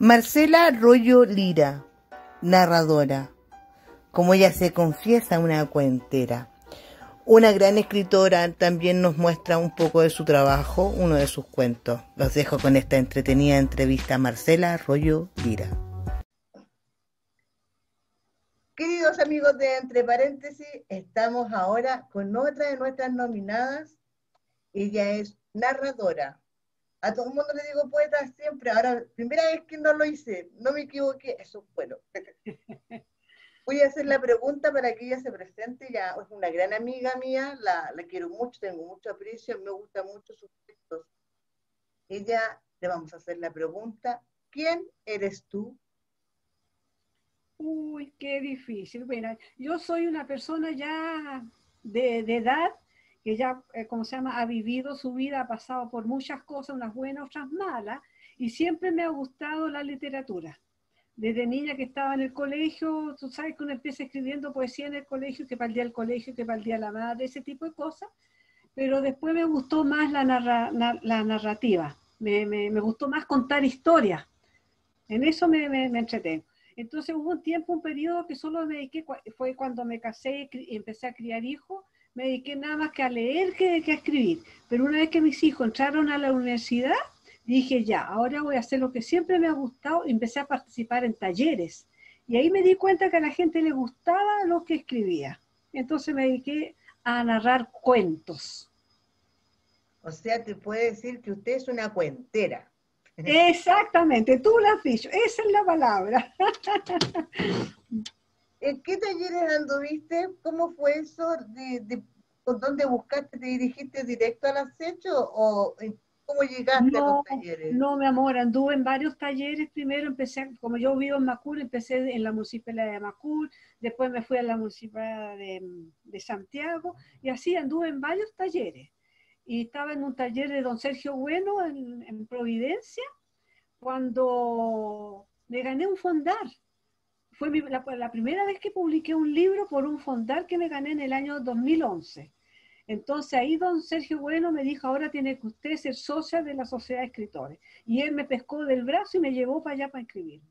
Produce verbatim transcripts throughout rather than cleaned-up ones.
Marcela Arroyo Lira, narradora, como ella se confiesa, una cuentera. Una gran escritora, también nos muestra un poco de su trabajo, uno de sus cuentos. Los dejo con esta entretenida entrevista a Marcela Arroyo Lira. Queridos amigos de Entre Paréntesis, estamos ahora con otra de nuestras nominadas. Ella es narradora. A todo el mundo le digo poeta siempre. Ahora, primera vez que no lo hice, no me equivoqué, eso es bueno. Voy a hacer la pregunta para que ella se presente. Ya es una gran amiga mía, la, la quiero mucho, tengo mucho aprecio, me gustan mucho sus textos. Ella, le vamos a hacer la pregunta: ¿quién eres tú? Uy, qué difícil. Bueno, yo soy una persona ya de, de edad que ya, eh, como se llama, ha vivido su vida, ha pasado por muchas cosas, unas buenas, otras malas, y siempre me ha gustado la literatura. Desde niña que estaba en el colegio, tú sabes que uno empieza escribiendo poesía en el colegio, que para el día del colegio, que para el día de la madre, ese tipo de cosas, pero después me gustó más la, narra, na, la narrativa, me, me, me gustó más contar historias, en eso me, me, me entretengo. Entonces hubo un tiempo, un periodo que solo me dediqué, fue cuando me casé y empecé a criar hijos, me dediqué nada más que a leer que, que a escribir. Pero una vez que mis hijos entraron a la universidad, dije ya, ahora voy a hacer lo que siempre me ha gustado, y empecé a participar en talleres. Y ahí me di cuenta que a la gente le gustaba lo que escribía. Entonces me dediqué a narrar cuentos. O sea, te puede decir que usted es una cuentera. Exactamente, tú lo has dicho, esa es la palabra. ¿En qué talleres anduviste? ¿Cómo fue eso? ¿De, de, ¿Con dónde buscaste? ¿Te dirigiste directo al acecho? ¿O cómo llegaste a los No, talleres? no, mi amor, anduve en varios talleres. Primero empecé, como yo vivo en Macul, empecé en la municipalidad de Macul, después me fui a la municipalidad de, de Santiago, y así anduve en varios talleres. Y estaba en un taller de don Sergio Bueno en, en Providencia, cuando me gané un fondar. Fue mi, la, la primera vez que publiqué un libro por un fondar que me gané en el año dos mil once. Entonces ahí don Sergio Bueno me dijo, ahora tiene que usted ser socia de la Sociedad de Escritores. Y él me pescó del brazo y me llevó para allá para inscribirme.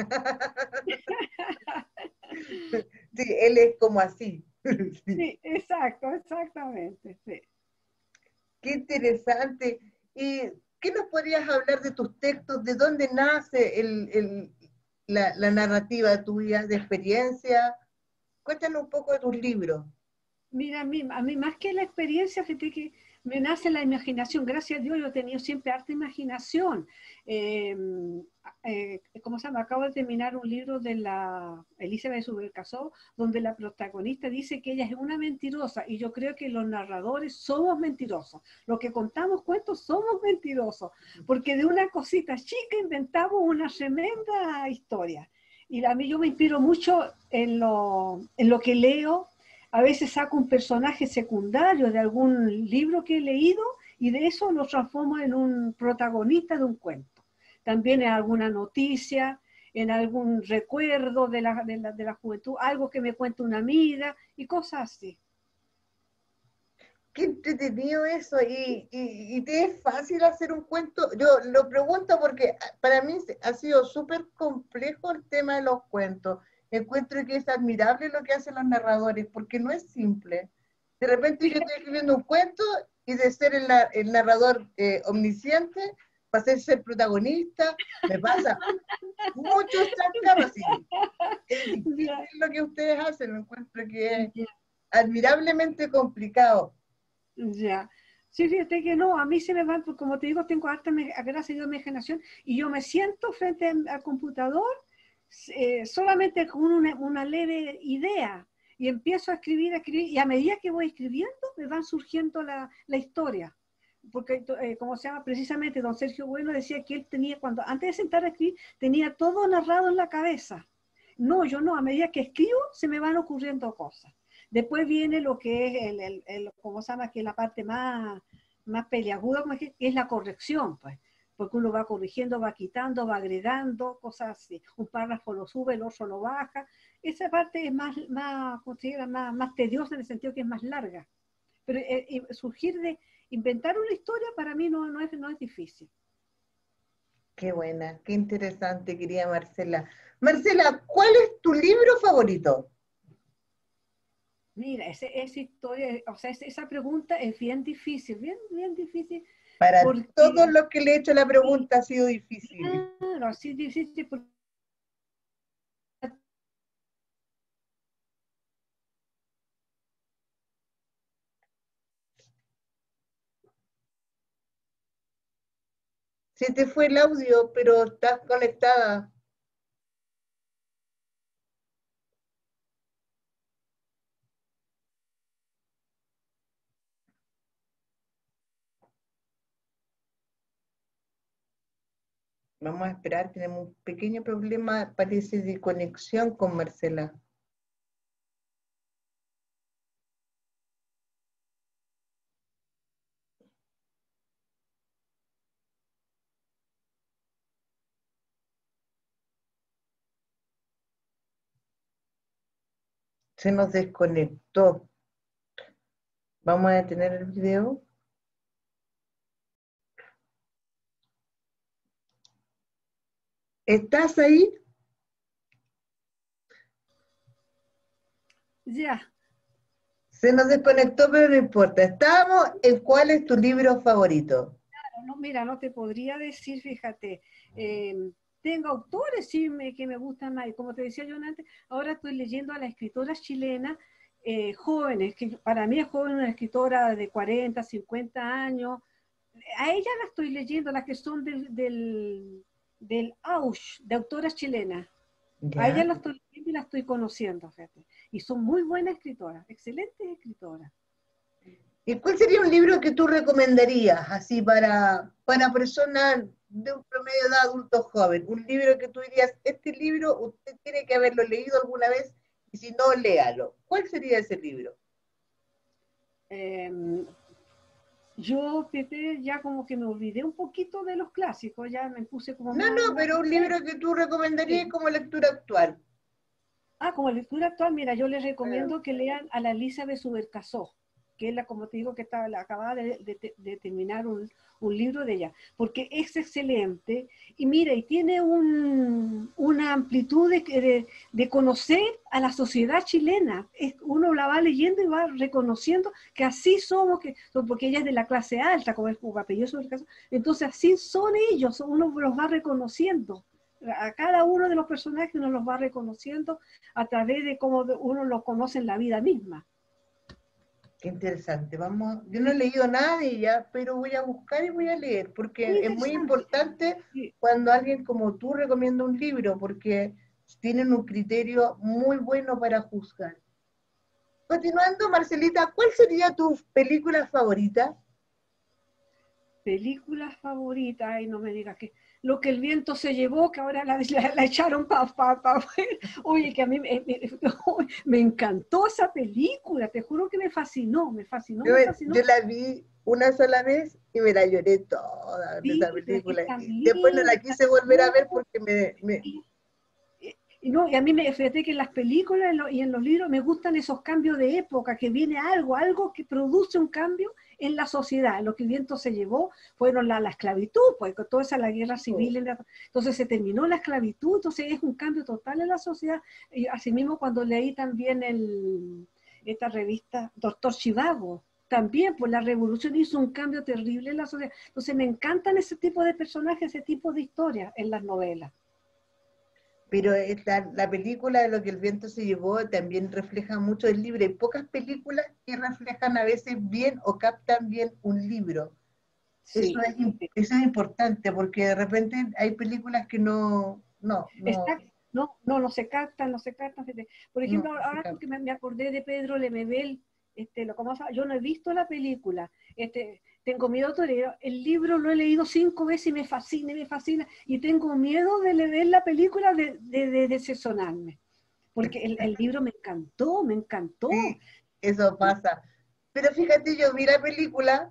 Sí, él es como así. Sí. Sí, exacto, exactamente. Sí. Qué interesante. ¿Y qué nos podrías hablar de tus textos? ¿De dónde nace el, el, la, la narrativa tuya, de experiencia? Cuéntanos un poco de tus libros. Mira, a mí, a mí más que la experiencia, fíjate que me nace la imaginación. Gracias a Dios yo he tenido siempre harta imaginación. Eh, eh, ¿Cómo se llama? Acabo de terminar un libro de la Elizabeth Subercasó, donde la protagonista dice que ella es una mentirosa, y yo creo que los narradores somos mentirosos. Los que contamos cuentos somos mentirosos, porque de una cosita chica inventamos una tremenda historia. Y a mí yo me inspiro mucho en lo, en lo que leo. A veces saco un personaje secundario de algún libro que he leído y de eso lo transformo en un protagonista de un cuento. También en alguna noticia, en algún recuerdo de la, de la, de la juventud, algo que me cuenta una amiga y cosas así. Qué entretenido eso. ¿Y, y, y te es fácil hacer un cuento? Yo lo pregunto porque para mí ha sido súper complejo el tema de los cuentos. Encuentro que es admirable lo que hacen los narradores, porque no es simple. De repente yo estoy escribiendo un cuento y de ser el, el narrador eh, omnisciente, pasé a ser protagonista, me pasa muchos trastabas así. Es difícil Ya, lo que ustedes hacen, encuentro que es ya, admirablemente complicado. ya. Sí, fíjate que no, a mí se me va, pues, como te digo, tengo harta, gracias a Dios, imaginación, y yo me siento frente al computador eh, solamente con una, una leve idea, y empiezo a escribir, a escribir, y a medida que voy escribiendo me van surgiendo la, la historia. Porque, eh, como se llama, precisamente don Sergio Bueno decía que él tenía, cuando antes de sentar a escribir, tenía todo narrado en la cabeza. No, yo no, a medida que escribo se me van ocurriendo cosas. Después viene lo que es, el, el, el ¿cómo se llama? Que es la parte más, más peliaguda, como es, que es la corrección, pues. Porque uno va corrigiendo, va quitando, va agregando, cosas así. Un párrafo lo sube, el otro lo baja. Esa parte es más, más, más, más tediosa en el sentido que es más larga. Pero eh, surgir de inventar una historia para mí no, no, es, no es difícil. Qué buena, qué interesante, querida Marcela. Marcela, ¿cuál es tu libro favorito? Mira, ese, esa historia, o sea, esa esa pregunta es bien difícil, bien, bien difícil, Para todos porque, los que le he hecho la y, pregunta ha sido difícil. claro, así difícil, porque Se te fue el audio, pero estás conectada. Vamos a esperar, tenemos un pequeño problema, parece, de conexión con Marcela. Se nos desconectó. Vamos a detener el video. ¿Estás ahí? ya, Se nos desconectó, pero no importa. Estamos en cuál es tu libro favorito. no, mira, no te podría decir, fíjate, eh, tengo autores sí me, que me gustan más, y como te decía yo antes, ahora estoy leyendo a las escritoras chilenas eh, jóvenes, que para mí es joven una escritora de cuarenta, cincuenta años, a ella la estoy leyendo, las que son del, del, del Ausch, de autoras chilenas. A ella ¿Ya? la estoy leyendo y la estoy conociendo, fíjate. Y son muy buenas escritoras, excelentes escritoras. ¿Y cuál sería un libro que tú recomendarías, así para, para personas de un promedio de adulto joven? Un libro que tú dirías, este libro usted tiene que haberlo leído alguna vez y si no, léalo. ¿Cuál sería ese libro? Eh, yo, Pepe, ya como que me olvidé un poquito de los clásicos, ya me puse como No, más, no, más pero un libro moderna. que tú recomendarías Sí. como lectura actual. Ah, como lectura actual, mira, yo les Ah, recomiendo que lean a la Elizabeth Subercaseaux, que es la, como te digo, que está, la, acababa de, de, de terminar un, un, libro de ella, porque es excelente y mira, y tiene un, una amplitud de, de, de, conocer a la sociedad chilena. Es, uno la va leyendo y va reconociendo que así somos, que, porque ella es de la clase alta, como es su apellido Subercaseaux, entonces así son ellos, uno los va reconociendo. A cada uno de los personajes uno los va reconociendo a través de cómo uno lo conoce en la vida misma. qué interesante. Vamos, yo no he leído nada de ella, pero voy a buscar y voy a leer, Muy porque es muy interesante. importante Sí. cuando alguien como tú recomienda un libro, porque tienen un criterio muy bueno para juzgar. Continuando, Marcelita, ¿cuál sería tu película favorita? Películas favoritas, y no me digas que lo que el viento se llevó, que ahora la, la, la echaron para pa, pa, pa. Oye, que a mí me, me, me, encantó esa película, te juro que me fascinó, me fascinó, Yo, me fascinó. yo la vi una sola vez y me la lloré toda de esa Sí, pero es que película. es tan Y después no la linda, quise volver a no, ver porque me, me, y no, y a mí me fíjate que en las películas y en los libros me gustan esos cambios de época, que viene algo, algo que produce un cambio en la sociedad. Lo que el viento se llevó fueron la, la esclavitud, pues con toda esa la guerra civil, en la, entonces se terminó la esclavitud, entonces es un cambio total en la sociedad. Y asimismo cuando leí también el, esta revista Doctor Chivago, también pues la revolución hizo un cambio terrible en la sociedad. Entonces me encantan ese tipo de personajes, ese tipo de historias en las novelas. pero esta, la película de Lo que el viento se llevó también refleja mucho el libro. Hay pocas películas que reflejan a veces bien o captan bien un libro. Eso Sí, es, eso es importante porque de repente hay películas que no, no, no, está, no, no, no se captan, no se captan. Por no, ejemplo, no se ahora captan. que me, me acordé de Pedro Lemebel, este, lo, ¿cómo se llama? Yo no he visto la película, este, tengo miedo de leer, el libro lo he leído cinco veces y me fascina, me fascina, y tengo miedo de leer la película, de, de, de decepcionarme, porque el, el, libro me encantó, me encantó. Sí, eso pasa. Pero fíjate, yo vi la película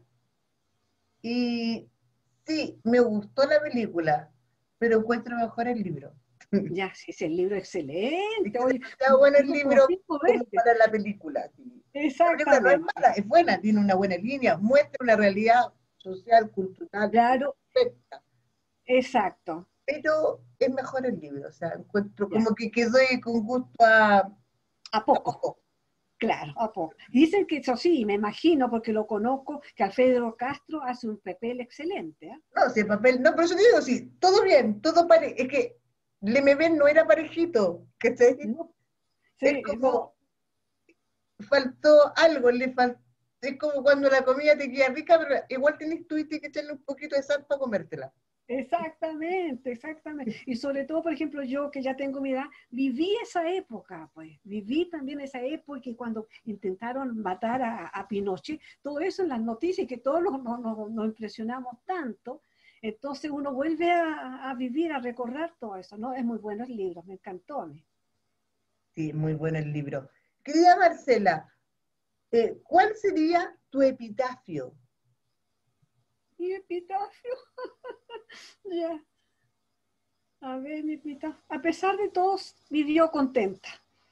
y sí, me gustó la película, pero encuentro mejor el libro. Ya, sí, es el libro Es excelente, que hoy demasiado lo bueno el vimos como libro cinco como veces. para la película. Sí. La película no es Exactamente. mala, es buena, tiene una buena línea, muestra una realidad social, cultural Claro, perfecta. Exacto, pero es mejor el libro, o sea, encuentro ya. como que quedó con gusto a, A a poco, poco. claro, a poco. Dicen que eso sí, me imagino, porque lo conozco, que Alfredo Castro hace un papel excelente. ¿Eh? No, si el papel, no, pero eso te digo, sí, todo bien, todo pare, es que Lemebel no era parejito, ¿cachai? No, Es sí, no, como, faltó algo, le faltó, es como cuando la comida te queda rica, pero igual tenés tú y que echarle un poquito de sal para comértela. exactamente, exactamente. Y sobre todo, por ejemplo, yo que ya tengo mi edad, viví esa época, pues, viví también esa época y cuando intentaron matar a, a Pinochet, todo eso en las noticias, que todos nos, nos, nos, nos impresionamos tanto, entonces uno vuelve a, a, vivir, a recordar todo eso, ¿no? Es muy bueno el libro, me encantó a mí. Sí, muy bueno el libro. Querida Marcela, eh, ¿cuál sería tu epitafio? Y epitafio, ya, a ver, mi epitafio. A pesar de todo, vivió contenta.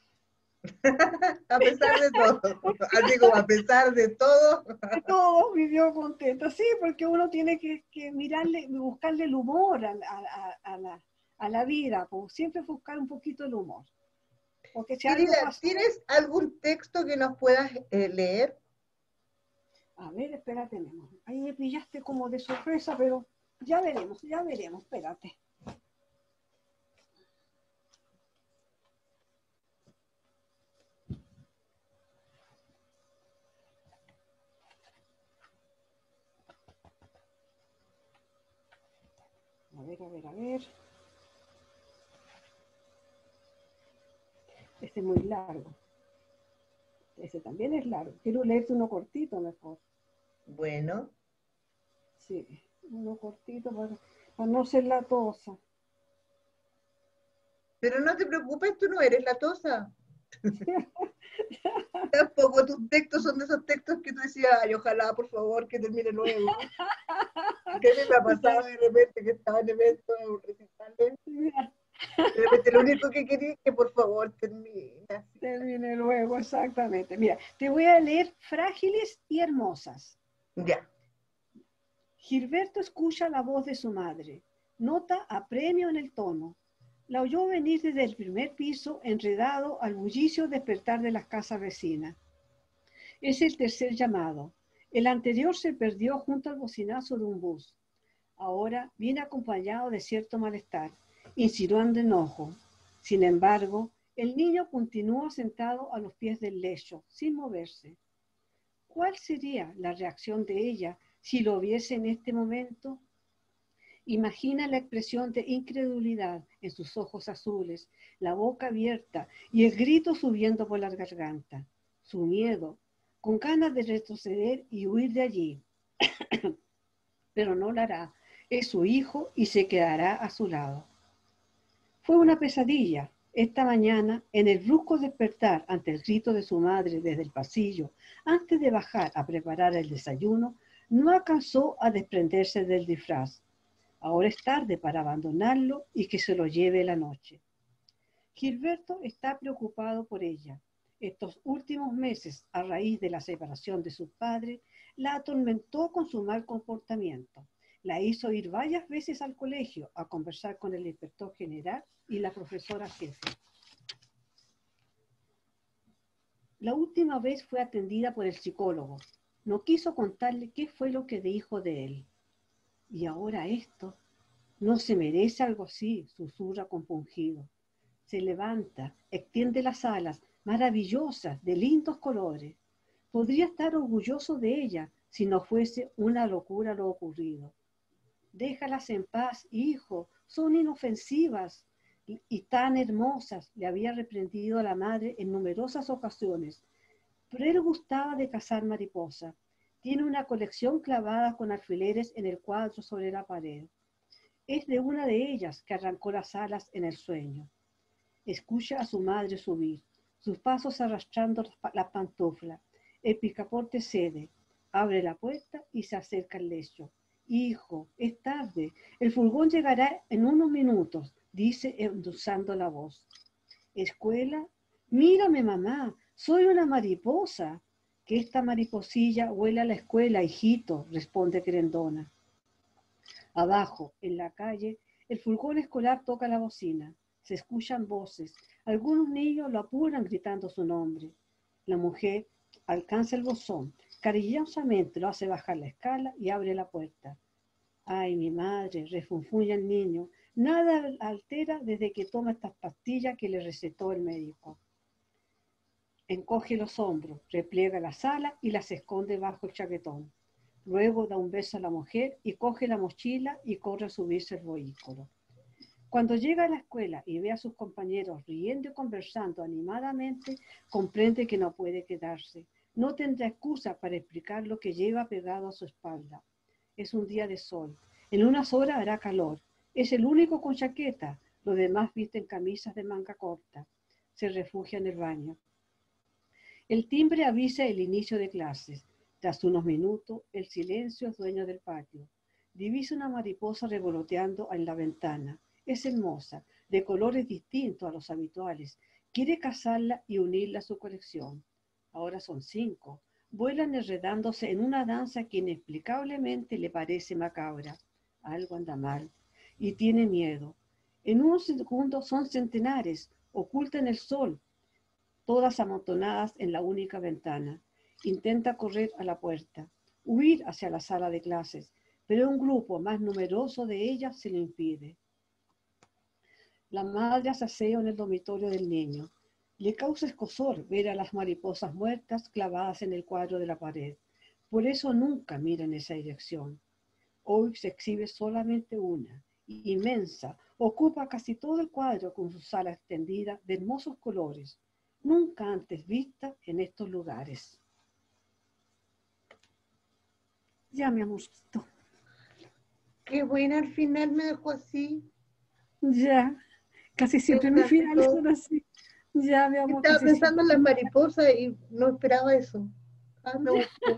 A pesar de todo, así como a pesar de todo. De todo vivió contenta, sí, porque uno tiene que, que mirarle, buscarle el humor a, a, a, la, a la vida, pues siempre buscar un poquito el humor, porque si algo Querida, pasó, ¿tienes algún texto que nos puedas eh, leer? a ver, espérate, mi amor, ahí me pillaste como de sorpresa, pero ya veremos, ya veremos, espérate. A ver, a ver, a ver. Este es muy largo. Ese también es largo. Quiero leerte uno cortito mejor. Bueno, Sí, uno cortito para, para no ser latosa. pero no te preocupes, tú no eres la tosa. Tampoco tus textos son de esos textos que tú decías, ay, ojalá, por favor, que termine luego. Que a mí me ha pasado de repente que estaba en eventos, en recitales, de repente lo único que quería es que por favor termine así. Termine luego, exactamente. Mira, te voy a leer Frágiles y Hermosas. Ya. Gilberto escucha la voz de su madre. Nota apremio en el tono. La oyó venir desde el primer piso, enredado al bullicio despertar de las casas vecinas. Es el tercer llamado. El anterior se perdió junto al bocinazo de un bus. Ahora viene acompañado de cierto malestar, insinuando enojo. Sin embargo, el niño continúa sentado a los pies del lecho, sin moverse. ¿Cuál sería la reacción de ella si lo viese en este momento? Imagina la expresión de incredulidad en sus ojos azules, la boca abierta y el grito subiendo por la garganta. Su miedo, con ganas de retroceder y huir de allí. Pero no lo hará. Es su hijo y se quedará a su lado. Fue una pesadilla. Esta mañana, en el brusco despertar ante el grito de su madre desde el pasillo, antes de bajar a preparar el desayuno, no alcanzó a desprenderse del disfraz. Ahora es tarde para abandonarlo y que se lo lleve la noche. Gilberto está preocupado por ella. Estos últimos meses, a raíz de la separación de su padre, la atormentó con su mal comportamiento. La hizo ir varias veces al colegio a conversar con el inspector general y la profesora jefe. La última vez fue atendida por el psicólogo. No quiso contarle qué fue lo que dijo de él. Y ahora esto. No se merece algo así, susurra compungido. Se levanta, extiende las alas, maravillosas, de lindos colores. Podría estar orgulloso de ella si no fuese una locura lo ocurrido. Déjalas en paz, hijo, son inofensivas y, y tan hermosas, le había reprendido a la madre en numerosas ocasiones. Pero él gustaba de cazar mariposas. Tiene una colección clavada con alfileres en el cuadro sobre la pared. Es de una de ellas que arrancó las alas en el sueño. Escucha a su madre subir, sus pasos arrastrando la pantufla. El picaporte cede, abre la puerta y se acerca al lecho. Hijo, es tarde. El furgón llegará en unos minutos, dice endulzando la voz. ¿Escuela? Mírame, mamá, soy una mariposa. Que esta mariposilla huele a la escuela, hijito, responde querendona. Abajo, en la calle, el furgón escolar toca la bocina. Se escuchan voces. Algunos niños lo apuran gritando su nombre. La mujer alcanza el buzón. Cariñosamente lo hace bajar la escala y abre la puerta. Ay, mi madre, refunfuña el niño. Nada altera desde que toma estas pastillas que le recetó el médico. Encoge los hombros, repliega las alas y las esconde bajo el chaquetón. Luego da un beso a la mujer y coge la mochila y corre a subirse al vehículo. Cuando llega a la escuela y ve a sus compañeros riendo y conversando animadamente, comprende que no puede quedarse. No tendrá excusa para explicar lo que lleva pegado a su espalda. Es un día de sol. En unas horas hará calor. Es el único con chaqueta. Los demás visten camisas de manga corta. Se refugia en el baño. El timbre avisa el inicio de clases. Tras unos minutos, el silencio es dueño del patio. Divisa una mariposa revoloteando en la ventana. Es hermosa, de colores distintos a los habituales. Quiere cazarla y unirla a su colección. Ahora son cinco. Vuelan enredándose en una danza que inexplicablemente le parece macabra. Algo anda mal. Y tiene miedo. En unos segundos son centenares. Ocultan el sol, todas amontonadas en la única ventana. Intenta correr a la puerta, huir hacia la sala de clases, pero un grupo más numeroso de ellas se lo impide. La madre hace aseo en el dormitorio del niño. Le causa escozor ver a las mariposas muertas clavadas en el cuadro de la pared. Por eso nunca mira en esa dirección. Hoy se exhibe solamente una, inmensa, ocupa casi todo el cuadro con su sala extendida de hermosos colores, nunca antes vista en estos lugares. Ya, mi amorcito. Qué buena, al final me dejó así. Ya, casi siempre mis finales son así. Ya, mi amor. Estaba pensando en las mariposas y no esperaba eso. Ah, me gustó.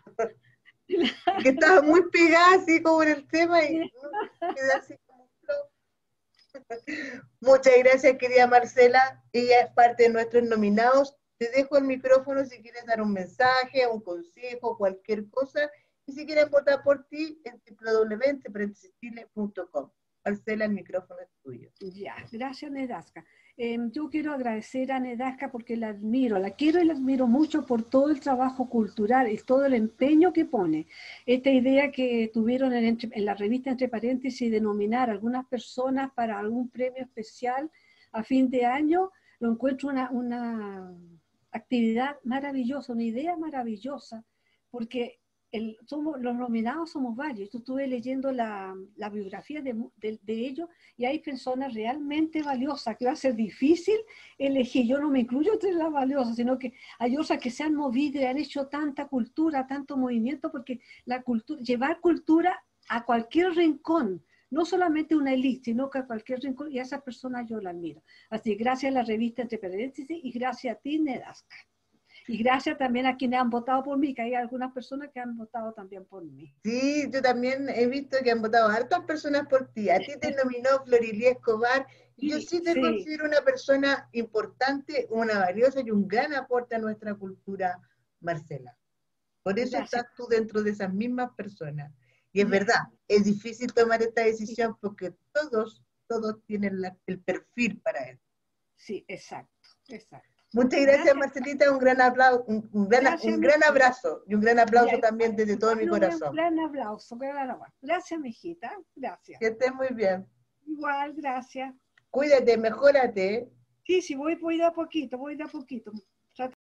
Que estaba muy pegada así como en el tema y no, quedé así como flow. Muchas gracias, querida Marcela. Ella es parte de nuestros nominados. Te dejo el micrófono si quieres dar un mensaje, un consejo, cualquier cosa. Y si quieren votar por ti, en doble u doble u doble u punto entre paréntesis chile punto com. Marcela, el micrófono es tuyo. Ya, gracias, Nedasca. Eh, yo quiero agradecer a Nedasca porque la admiro, la quiero y la admiro mucho por todo el trabajo cultural y todo el empeño que pone. Esta idea que tuvieron en, en la revista Entre Paréntesis de nominar a algunas personas para algún premio especial a fin de año, lo encuentro una, una actividad maravillosa, una idea maravillosa, porque el, somos, los nominados somos varios. Yo estuve leyendo la, la biografía de, de, de ellos y hay personas realmente valiosas, que va a ser difícil elegir. Yo no me incluyo entre las valiosas, sino que hay otras que se han movido y han hecho tanta cultura, tanto movimiento, porque la cultura, llevar cultura a cualquier rincón, no solamente una élite, sino que a cualquier rincón, y a esas personas yo la admiro. Así que gracias a la revista Entre Paréntesis y gracias a ti, Nedasca. Y gracias también a quienes han votado por mí, que hay algunas personas que han votado también por mí. Sí, yo también he visto que han votado hartas personas por ti. A ti te nominó Florilia Escobar. Y yo sí te sí. considero una persona importante, una valiosa y un gran aporte a nuestra cultura, Marcela. Por eso gracias. Estás tú dentro de esas mismas personas. Y es gracias. Verdad, es difícil tomar esta decisión sí. porque todos, todos tienen la, el perfil para eso. Sí, exacto, exacto. Muchas gracias, gracias, Marcelita, un gran aplauso, un, un, gran, gracias, un gran abrazo y un gran aplauso ya, también desde todo mi corazón. Un gran aplauso, gran aplauso. Gracias, mijita, gracias. Que estés muy bien. Igual, gracias. Cuídate, mejórate. Sí, sí, voy, voy de a poquito, voy de a poquito.